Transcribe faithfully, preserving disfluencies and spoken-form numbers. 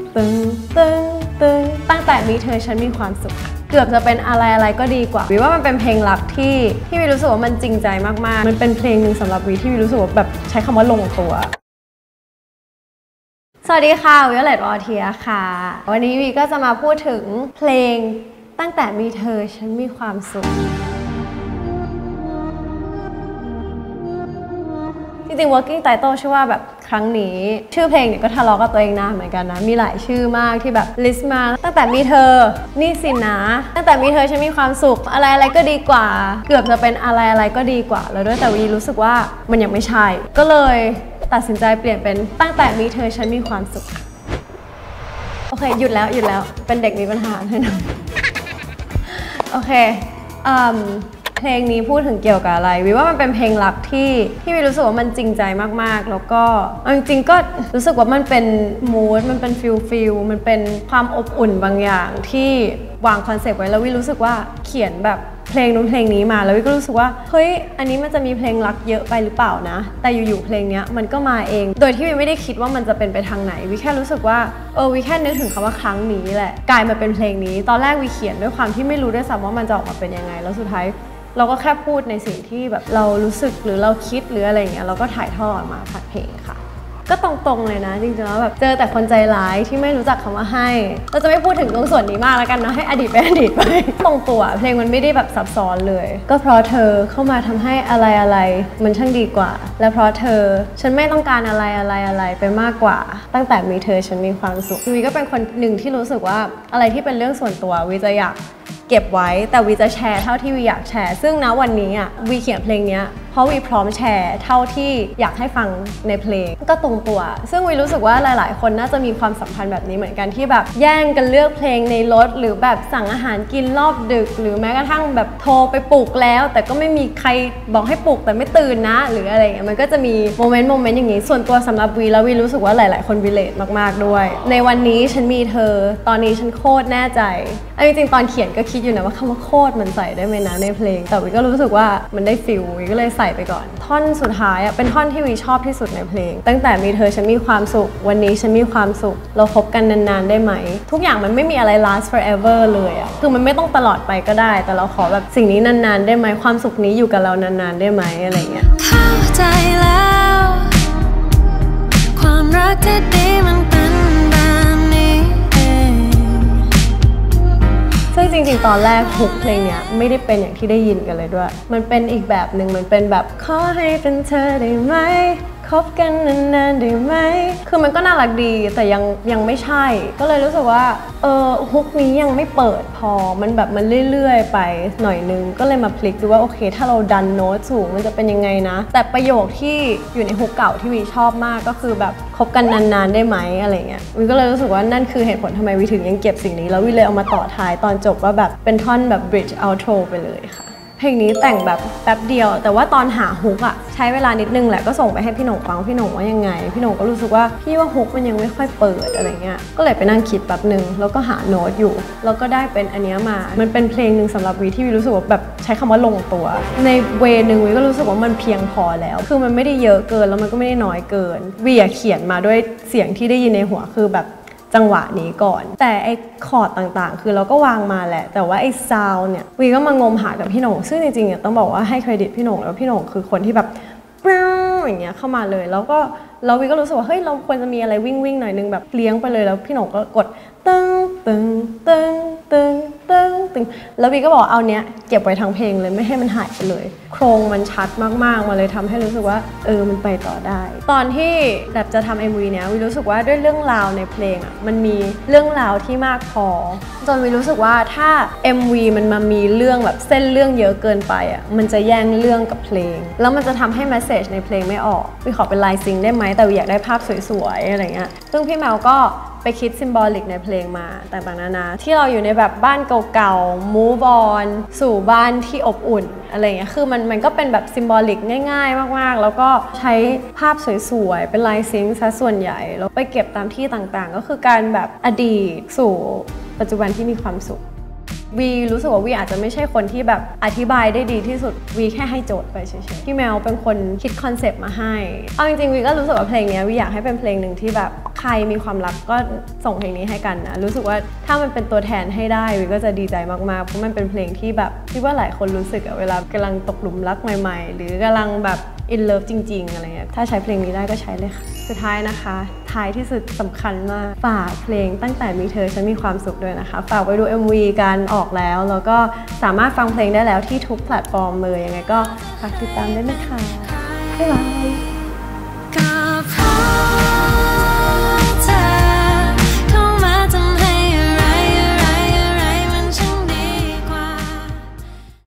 ตึงตึงตึงตั้งแต่มีเธอฉันมีความสุขเกือบจะเป็นอะไรอะไรก็ดีกว่าวิว่ามันเป็นเพลงรักที่ที่วิรู้สึกว่ามันจริงใจมากๆมันเป็นเพลงหนึ่งสำหรับวิที่วิรู้สึกว่าแบบใช้คำว่าลงตัวสวัสดีค่ะวิโอเลตวอเทียค่ะวันนี้วิก็จะมาพูดถึงเพลงตั้งแต่มีเธอฉันมีความสุขจริงๆ working title ชื่อว่าแบบครั้งนี้ชื่อเพลงเนี่ยก็ทะเลาะกับตัวเองนะเหมือนกันนะมีหลายชื่อมากที่แบบ list มาตั้งแต่มีเธอนี่สินะตั้งแต่มีเธอฉันมีความสุขอะไรอะไรก็ดีกว่าเกือบจะเป็นอะไรอะไรก็ดีกว่าแล้วด้วยแต่วีรู้สึกว่ามันยังไม่ใช่ก็เลยตัดสินใจเปลี่ยนเป็นตั้งแต่มีเธอฉันมีความสุขโอเคหยุดแล้วหยุดแล้วเป็นเด็กมีปัญหาแน่นอนโอเคอืมเพลงนี้พูดถึงเกี่ยวกับอะไรวิว่ามันเป็นเพลงรักที่ที่วิรู้สึกว่ามันจริงใจมากๆแล้วก็จริงๆก็รู้สึกว่ามันเป็นมูดมันเป็นฟิลฟิลมันเป็นความอบอุ่นบางอย่างที่วางคอนเซปต์ไว้แล้ววิรู้สึกว่าเขียนแบบเพลงนู้นเพลงนี้มาแล้ววิก็รู้สึกว่าเฮ้ยอันนี้มันจะมีเพลงรักเยอะไปหรือเปล่านะแต่อยู่ๆเพลงนี้มันก็มาเองโดยที่วิไม่ได้คิดว่ามันจะเป็นไปทางไหนวิแค่รู้สึกว่าเออวิแค่นึกถึงคำว่าครั้งนี้แหละกลายมาเป็นเพลงนี้ตอนแรกวิเขียนด้วยความที่ไม่รู้ด้วยซ้ำว่ามันจะออกมาเป็นยังไงแล้วสุดท้ายเราก็แค่พูดในสิ่งที่แบบเรารู้สึกหรือเราคิดหรืออะไรอย่างเงี้ยเราก็ถ่ายทอดมาผ่านเพลงค่ะก็ตรงๆเลยนะจริงๆแล้วแบบเจอแต่คนใจร้ายที่ไม่รู้จักคำว่าให้เราจะไม่พูดถึงตรงส่วนนี้มากแล้วกันนะให้อดีตเป็นอดีตไปตรงตัวเพลงมันไม่ได้แบบซับซ้อนเลยก็เพราะเธอเข้ามาทำให้อะไรอะไรมันช่างดีกว่าและเพราะเธอฉันไม่ต้องการอะไรอะไรอะไรไปมากกว่าตั้งแต่มีเธอฉันมีความสุขวีก็เป็นคนหนึ่งที่รู้สึกว่าอะไรที่เป็นเรื่องส่วนตัววีจะอยากเก็บไว้แต่วีจะแชร์เท่าที่วีอยากแชร์ซึ่งณวันนี้อ่ะวีเขียนเพลงนี้เพราะวีพร้อมแชร์เท่าที่อยากให้ฟังในเพลงก็ตรงตัวซึ่งวีรู้สึกว่าหลายๆคนน่าจะมีความสัมพันธ์แบบนี้เหมือนกันที่แบบแย่งกันเลือกเพลงในรถหรือแบบสั่งอาหารกินรอบดึกหรือแม้กระทั่งแบบโทรไปปลุกแล้วแต่ก็ไม่มีใครบอกให้ปลุกแต่ไม่ตื่นนะหรืออะไรเงี้ยมันก็จะมีโมเมนต์โมเมนต์อย่างนี้ส่วนตัวสำหรับวีแล้ววีรู้สึกว่าหลายๆคนรีเลทมากๆด้วยในวันนี้ฉันมีเธอตอนนี้ฉันโคตรแน่ใจจริงๆตอนเขียนก็คิดอยู่นะว่าคำว่าโคตรมันใส่ได้ไหมนะในเพลงแต่วีก็รู้สึกว่ามันได้ฟิลวีก็เลยใส่ไปก่อนท่อนสุดท้ายอ่ะเป็นท่อนที่วีชอบที่สุดในเพลงตั้งแต่มีเธอฉันมีความสุขวันนี้ฉันมีความสุขเราคบกันนานๆได้ไหมทุกอย่างมันไม่มีอะไร last forever เลยอ่ะคือมันไม่ต้องตลอดไปก็ได้แต่เราขอแบบสิ่งนี้นานๆได้ไหมความสุขนี้อยู่กับเรานานๆได้ไหมอะไรเงี้ยเข้าใจแล้วความรักที่ดีมันเป็นแบบนี้เองซึ่งจริงๆตอนแรกฮุกเพลงเนี้ยไม่ได้เป็นอย่างที่ได้ยินกันเลยด้วยมันเป็นอีกแบบหนึ่งมันเป็นแบบขอให้เป็นเธอได้ไหมคบกันนานๆได้ไหมคือมันก็น่ารักดีแต่ยังยังไม่ใช่ก็เลยรู้สึกว่าเออฮุกนี้ยังไม่เปิดพอมันแบบมันเรื่อยๆไปหน่อยนึงก็เลยมาพลิกดูว่าโอเคถ้าเราดันโน้ตสูงมันจะเป็นยังไงนะแต่ประโยคที่อยู่ในฮุกเก่าที่วีชอบมากก็คือแบบคบกันนานๆได้ไหมอะไรเงี้ยวีก็เลยรู้สึกว่านั่นคือเหตุผลทำไมวีถึงยังเก็บสิ่งนี้แล้ววีเลยเอามาต่อท้ายตอนจบว่าแบบเป็นท่อนแบบ bridge outro ไปเลยค่ะเพลงนี้แต่งแบบแป๊บเดียวแต่ว่าตอนหาฮุกอะใช้เวลานิดนึงแหละก็ส่งไปให้พี่หน่งฟังพี่หน่งว่ายังไงพี่หน่งก็รู้สึกว่าพี่ว่าฮุกมันยังไม่ค่อยเปิดอะไรเงี้ยก็เลยไปนั่งคิดแป๊บนึงแล้วก็หาโน้ตอยู่แล้วก็ได้เป็นอันนี้มามันเป็นเพลงหนึ่งสำหรับวีที่วีรู้สึกว่าแบบใช้คำว่าลงตัวในเวนึงวีก็รู้สึกว่ามันเพียงพอแล้วคือมันไม่ได้เยอะเกินแล้วมันก็ไม่ได้น้อยเกินวีเขียนมาด้วยเสียงที่ได้ยินในหัวคือแบบจังหวะนี้ก่อนแต่ไอ้คอร์ดต่างๆคือเราก็วางมาแหละแต่ว่าไอ้ซาวเนี่ยวีก็มางมหากับพี่หน่งซึ่งจริงๆเนี่ยต้องบอกว่าให้เครดิตพี่หน่งแล้วพี่หน่งคือคนที่แบบอย่างเงี้ยเข้ามาเลยแล้วก็เราวีก็รู้สึกว่าเฮ้ยเราควรจะมีอะไรวิ่งวิ่งหน่อยนึงแบบเลี้ยงไปเลยแล้วพี่หน่งก็กดตึ้งตึ้งตึ้งตึ้งตึ้งตึ้งแล้ววีก็บอกเอาเนี้ยเก็บไว้ทั้งเพลงเลยไม่ให้มันหายไปเลยโครงมันชัดมากๆมาเลยทำให้รู้สึกว่าเออมันไปต่อได้ตอนที่แบบจะทำ เอ็ม วี เนี้ยวีรู้สึกว่าด้วยเรื่องราวในเพลงอ่ะมันมีเรื่องราวที่มากพอจนวีรู้สึกว่าถ้า เอ็ม วี มันมามีเรื่องแบบเส้นเรื่องเยอะเกินไปอ่ะมันจะแย่งเรื่องกับเพลงแล้วมันจะทำให้เมสเสจในเพลงไม่ออกวีขอเป็นลายซิงได้ไหมแต่วีอยากได้ภาพสวยๆอะไรเงี้ยซึ่งพี่แมวก็ไปคิดซิมบอลิกในเพลงมาต่างๆนานาที่เราอยู่ในแบบบ้านเก่าๆ move on สู่บ้านที่อบอุ่นอะไรเงี้ยคือมันมันก็เป็นแบบซิมบอลิกง่ายๆมากๆแล้วก็ใช้ภาพสวยๆเป็นลายซิงค์ซะส่วนใหญ่แล้วไปเก็บตามที่ต่างๆก็คือการแบบอดีตสู่ปัจจุบันที่มีความสุขวีรู้สึกว่าวีอาจจะไม่ใช่คนที่แบบอธิบายได้ดีที่สุดวีแค่ให้โจทย์ไปเฉยๆพี่แมวเป็นคนคิดคอนเซปต์มาให้เอาจริงๆวีก็รู้สึกว่าเพลงนี้วีอยากให้เป็นเพลงหนึ่งที่แบบใครมีความรักก็ส่งเพลงนี้ให้กันนะรู้สึกว่าถ้ามันเป็นตัวแทนให้ได้วีก็จะดีใจมากๆเพราะมันเป็นเพลงที่แบบคิดว่าหลายคนรู้สึกอะเวลากำลังตกหลุมรักใหม่ๆหรือกำลังแบบอินเลิฟจริงๆอะไรเงี้ยถ้าใช้เพลงนี้ได้ก็ใช้เลยค่ะสุดท้ายนะคะท้ายที่สุดสำคัญมากฝากเพลงตั้งแต่มีเธอฉันมีความสุขด้วยนะคะฝากไปดู เอ็ม วี กันออกแล้วแล้วก็สามารถฟังเพลงได้แล้วที่ทุกแพลตฟอร์มเลยยังไงก็ฝากติดตามด้วยนะคะบ๊ายบาย